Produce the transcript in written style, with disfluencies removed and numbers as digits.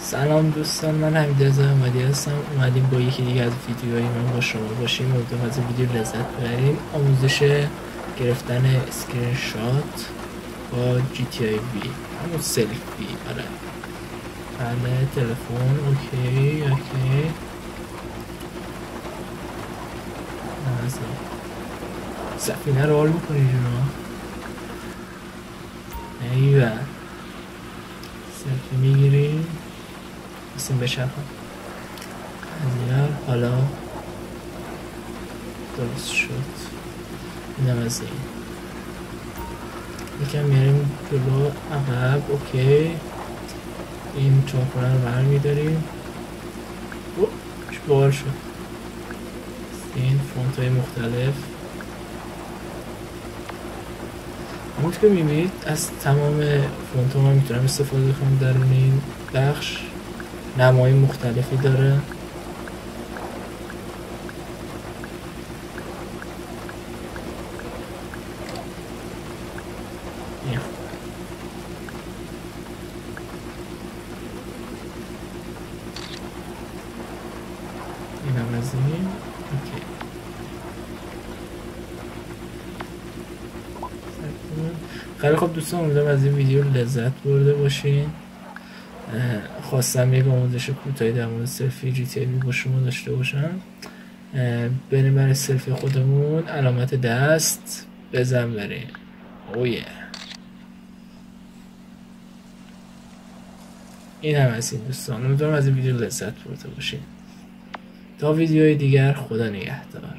سلام دوستان، من حمیدرضا احمدی هستم. اومدیم با یکی دیگه از ویدیوهای من با شما باشیم. امیدوارم از این ویدیو لذت ببریم. آموزش گرفتن اسکرین شات با GTA V، همون سلفی. آره بله، تلفن. اوکی سفینه رو حال میکنی جونا. ایوه سلفی میگیریم بسیم بچرخم از حالا درست شد. اینم از این یکم میاریم جلو عقب. اوکی، این چاپره رو برمیداریم. بار شد. این فونت های مختلف همونطور که میبینید از تمام فونت ها من میتونم استفاده کنم. در این بخش نمای مختلفی داره. این هم از این. اوکی. خیلی خب دوستان، امیدوارم از این ویدیو لذت برده باشین. خواستم یک آموزش کوتاهی در مورد سلفی GTA با شما داشته باشم. بریم برای سلفی خودمون علامت دست بزن بریم. اوه این هم از این دوستان. امیدوارم از این ویدیو لذت برده باشین. تا ویدیوهای دیگر، خدا نگهدار.